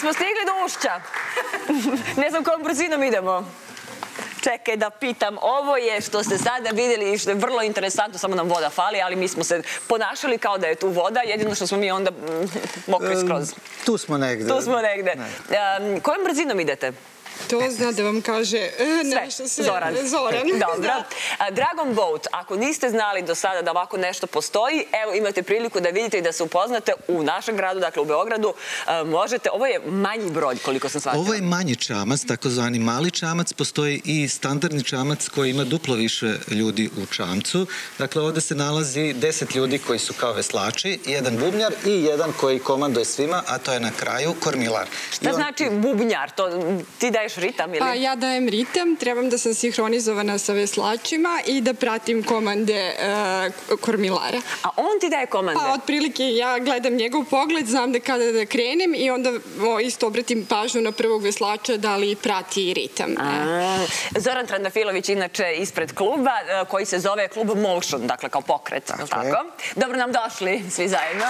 Jesmo stigli do Ušća? Ne znam kojom brzinom idemo. Čekaj da pitam, ovo je što ste sada vidjeli i što je vrlo interesantno, samo nam voda fali, ali mi smo se ponašali kao da je tu voda, jedino što smo mi onda mokri skroz. Tu smo negde. Tu smo negde. Kojom brzinom idete? To zna da vam kaže nešto sve. Zoran. Dobro. Dragon Boat, ako niste znali do sada da ovako nešto postoji, evo imate priliku da vidite i da se upoznate u našem gradu, dakle u Beogradu. Možete, ovo je manji broj, koliko sam shvatila. Ovo je manji čamac, takozvani mali čamac. Postoji i standardni čamac koji ima duplo više ljudi u čamcu. Dakle, ovde se nalazi 10 ljudi koji su kao veslači, jedan bubnjar i jedan koji komanduje svima, a to je na kraju kormilar. Šta znači bubnjar? Ti daješ ritam ili? Pa ja dajem ritam, trebam da sam sinhronizovana sa veslačima i da pratim komande kormilara. A on ti daje komande? Pa otprilike ja gledam njegov pogled, znam da kada da krenem i onda isto obratim pažnju na prvog veslača da li prati ritam. Zoran Trandafilović inače ispred kluba koji se zove klub Motion, dakle kao pokret, je li tako? Dobro nam došli svi zajedno.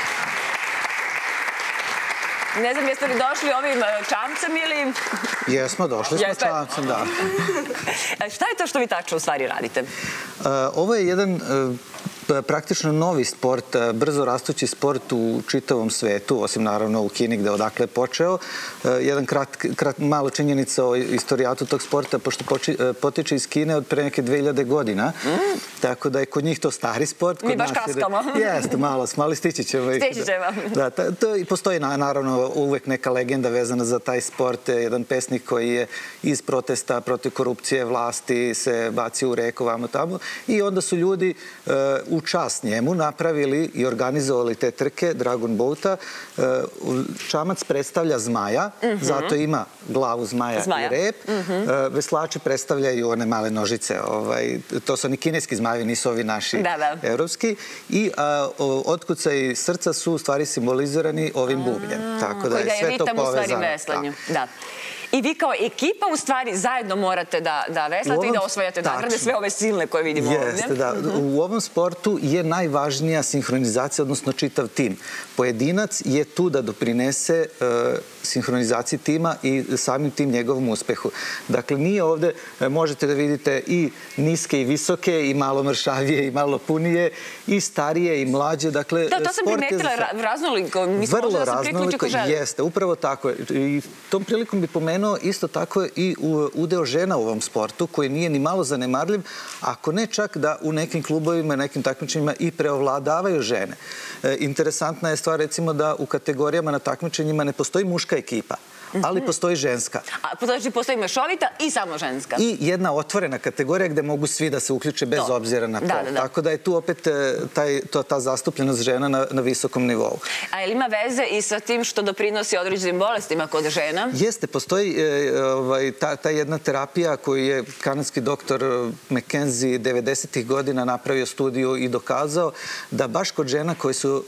Ne znam, jeste li došli ovim čamcem ili... Jesmo, došli smo čamcem, da. Šta je to što vi tačno u stvari radite? Ovo je jedan praktično novi sport, brzo rastući sport u čitavom svetu, osim naravno u Kini gde odakle je počeo. Jedan malo činjenica o istorijatu tog sporta, pošto potiče iz Kine od pre neke 2000 godina, tako da je kod njih to stari sport. Mi baš kaskamo. Jeste, malo smo, ali stići ćemo. Stići ćemo. Da, postoji naravno uvek neka legenda vezana za taj sport. Jedan pesnik koji je iz protesta protiv korupcije vlasti se bacio u reku vamo tamo i onda su ljudi u čast njemu napravili i organizovali te trke Dragon Boata. Čamac predstavlja zmaja, zato ima glavu zmaja i rep. Veslači predstavljaju one male nožice. To su oni kineski zmajevi, nisu ovi naši evropski. I otkucaji srca su u stvari simbolizirani ovim bubnjem. Tako da je sve to povezano. I vi kao ekipa u stvari zajedno morate da veslate i da osvajate nagrade, sve ove silne koje vidimo ovdje. Jeste, da. U ovom sportu je najvažnija sinhronizacija, odnosno čitav tim. Pojedinac je tu da doprinese sinhronizaciji tima i samim tim njegovom uspehu. Dakle, nije ovde, možete da vidite i niske i visoke, i malo mršavije i malo punije, i starije i mlađe. Da, to sam primetila raznoliko. Vrlo raznoliko, jeste, upravo tako. I tom prilikom bi pomenuo isto tako i udeo žena u ovom sportu, koji nije ni malo zanemarljiv, ako ne čak da u nekim klubovima, nekim takmičenjima i preovladavaju žene. Interesantna je stvar, recimo, da u kategorijama na takmičenjima ne postoji muška ekipa, ali postoji ženska. Znači, postoji mešovita i samo ženska. I jedna otvorena kategorija gde mogu svi da se uključe bez obzira na pol. Tako da je tu opet ta zastupljenost žena na visokom nivou. A je li ima veze i sa tim što doprinosi određenim bolestima kod žena? Jeste, postoji ta jedna terapija koju je kanadski doktor McKenzie 90-ih godina napravio studiju i dokazao da baš kod žena koji su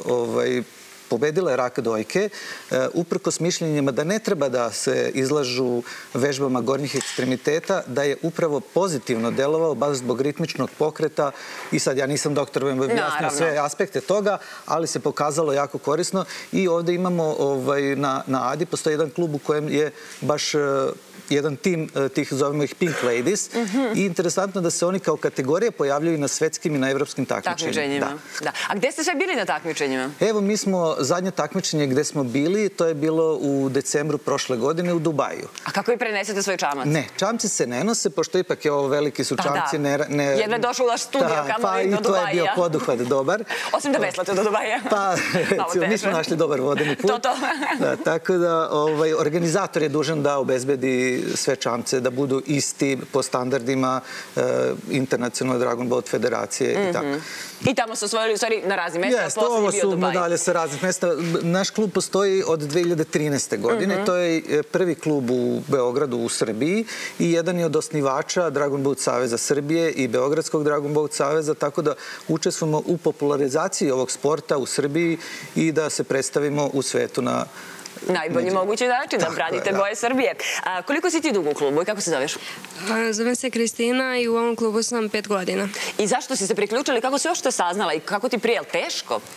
pobedile rak dojke, uprkos mišljenjima da ne treba da se izlažu vežbama gornjih ekstremiteta, da je upravo pozitivno delovao baš zbog ritmičnog pokreta. I sad ja nisam doktor, vam objasnio sve aspekte toga, ali se pokazalo jako korisno. I ovde imamo na Adi postoji jedan klub u kojem je baš jedan tim tih, zovemo ih Pink Ladies, i interesantno da se oni kao kategorija pojavljaju na svetskim i na evropskim takmičenjima. A gde ste sve bili na takmičenjima? Evo, mi smo zadnje takmičenje gde smo bili, to je bilo u decembru prošle godine u Dubaju. A kako vi prenesete svoj čamac? Ne, čamci se ne nose, pošto ipak je ovo veliki su čamci. Jedva je došao u naš studio, kamo vi do Dubaja. Pa i to je bio poduhvat dobar. Osim da veslate do Dubaja. Pa, recimo, mi smo našli dobar vodeni put. Tako da, organizator je dužan da obezbedi sve čamce da budu isti po standardima internacionalne Dragon Boat federacije i tako. I tamo su osvojili u stvari na raznim mesta. Jeste, ovo su medalje sa raznih mesta. Naš klub postoji od 2013. godine. To je prvi klub u Beogradu u Srbiji i jedan je od osnivača Dragon Boat Saveza Srbije i Beogradskog Dragon Boat Saveza, tako da učestvujemo u popularizaciji ovog sporta u Srbiji i da se predstavimo u svetu na najbolji mogući način da branite boje Srbije. Koliko si ti dugo u klubu i kako se zoveš? Zovem se Kristina i u ovom klubu sam 5 godina. I zašto si se priključila i kako si još to saznala i kako ti prije? Teško?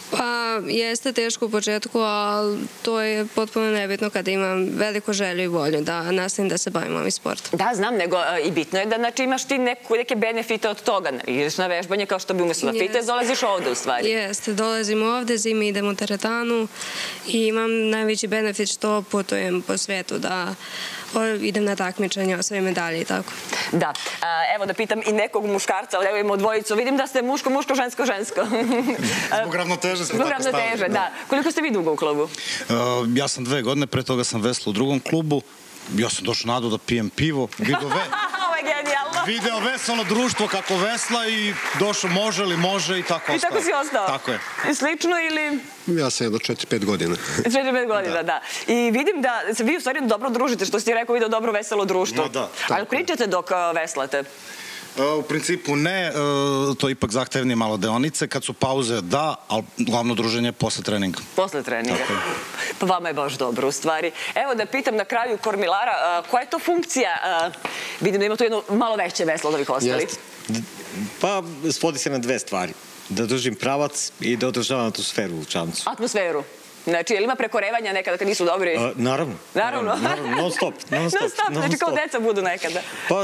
Pa jeste teško u početku, ali to je potpuno nebitno kada imam veliku želju i volju da nastavim da se bavim ovim sportom. Da, znam, nego i bitno je da imaš ti neke benefite od toga. Ideš na vežbanje kao što bi umjesto na fitness, dolaziš ovde u stvari. Jeste, dolazim ovde, zimi idem u teretanu i imam najveći benefit što putujem po svetu, da idem na takmičenje, osvojim medalje i tako. Da, evo da pitam i nekog muškarca, evo imamo dvojicu, vidim da ste muško, žensko. Zbog ravnoteže smo tako stavili. Zbog ravnoteže, da. Koliko ste vi dugo u klubu? Ja sam 2 godine, pre toga sam veslao u drugom klubu. Ja sam došao nadu da pijem pivo. Ovo je genijalno. Video veselno društvo kako vesla i došao može i tako ostao. I tako si ostao? Tako je. I slično ili... Ja sam jedno 4-5 godina. 4-5 godina, da. I vidim da se vi u stvari dobro družite, što si ti rekao, video dobro veselo društvo. Da. Ali pričate dok veslate? U principu ne, to ipak zahtevnije malo deonice. Kad su pauze, da, ali glavno druženje posle treninga. Posle treninga. Pa vama je baš dobro, u stvari. Evo da pitam na kraju kormilara, koja je to funkcija? Vidim da ima tu jedno malo veće veslo od ovih ostalih. Pa, svodi se na 2 stvari. Da držim pravac i da održavam atmosferu u čamcu. Atmosferu? Znači, je li ima prekorevanja nekada kad nisu dobri? Naravno. Non stop. Znači, kao deca budu nekada. Pa,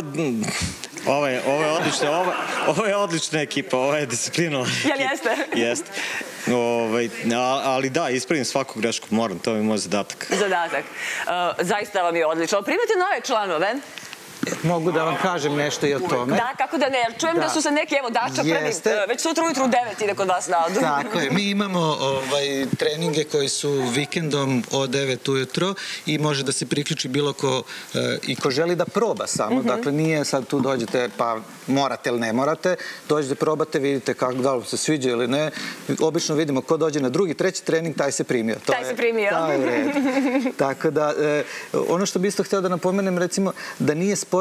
ovo je odlična ekipa, ovo je disciplinovana. Jel jeste? Jeste. Ali da, ispravim svaku grešku, moram, to mi je moj zadatak. Zadatak. Zaista vam je odlično. Primite nove članove. Mogu da vam kažem nešto i o tome. Da, kako da ne, čujem da su se neki, evo Dača prvi, već sutra ujutru u 9 ide kod vas na odu. Tako je, mi imamo treninge koji su vikendom od 9 ujutro i može da se priključi bilo ko i ko želi da proba samo. Dakle, nije sad tu dođete pa morate ili ne morate, dođete, probate, vidite da li se sviđa ili ne. Obično vidimo ko dođe na drugi, treći trening, taj se primio. Taj se primio. Taj je red. Tako da, ono što bi isto hteo da napomenem, recimo, da nije sport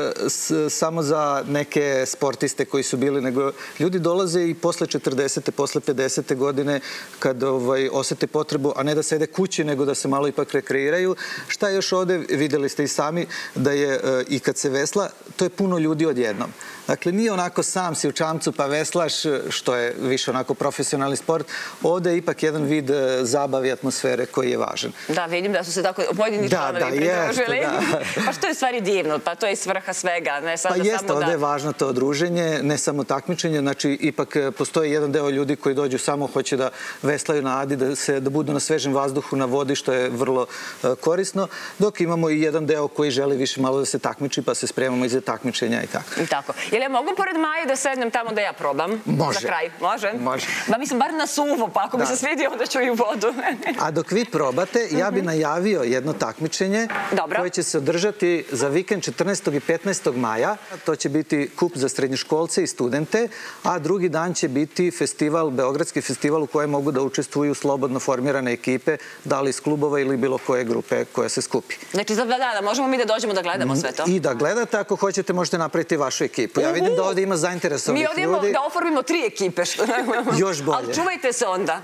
samo za neke sportiste koji su bili, nego ljudi dolaze i posle 40. posle 50. godine kad osete potrebu, a ne da sede kući, nego da se malo ipak rekreiraju. Šta je još ovde, videli ste i sami, da je i kad se vesla, to je puno ljudi odjednom. Dakle, nije onako sam si u čamcu pa veslaš, što je više onako profesionalni sport. Ovde je ipak jedan vid zabave i atmosfere koji je važan. Da, vidim da su se tako pojedini članovi pridružili. Pa što je stvari divno, pa to je svrha svega, ne samo da... Pa jeste, ovde je važno to druženje, ne samo takmičenje, znači ipak postoji jedan deo ljudi koji dođu samo hoće da veslaju na Adi, da budu na svežem vazduhu, na vodi, što je vrlo korisno, dok imamo i jedan deo koji želi više malo da se takmiči, pa se spremamo i za takmičenja i tako. I tako. Jel ja mogu pored Maje da sednem tamo da ja probam? Može. Za kraj, može? Može. Ba mislim, bar na suvo, pa ako mi se svidio, onda ću i u vodu. A dok vi probate, ja bi najavio jedno takmičenje koje će se održati za vikend 14. i 15. maja. To će biti kup za srednjoškolce i studente, a drugi dan će biti festival, Beogradski festival u kojem mogu da učestvuju slobodno formirane ekipe, da li iz klubova ili bilo koje grupe koja se skupi. Znači za 2 dana možemo mi da dođemo da gledamo sve to? I da gledate, ako hoćete možete napraviti vašu ekipu. Ja vidim da ovde ima zainteresovanih ljudi. Mi ovdje da oformimo 3 ekipe. Još bolje. Ali čuvajte se onda.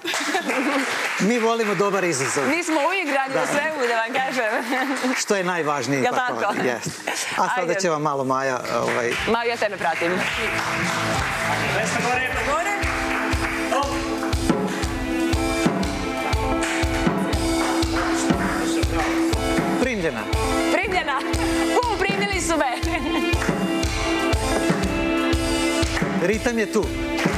Mi volimo dobar izazov. Mi smo uigrani u svemu, da vam kažem. Što je najvažnije. Jel' tako? A sada će vam malo Maja... Maju, ja tebe pratim. Vesna gore. Gore. Primljena. Primljena. Primili su me. Ritam je tu.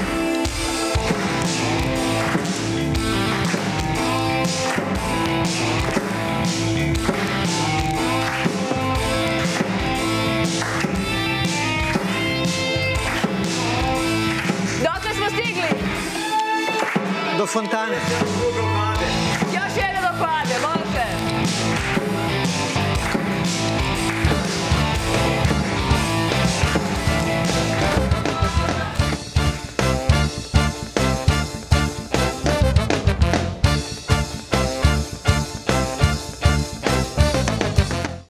Dokle smo stigli? Do fontane. Još jedno do Klade, molim.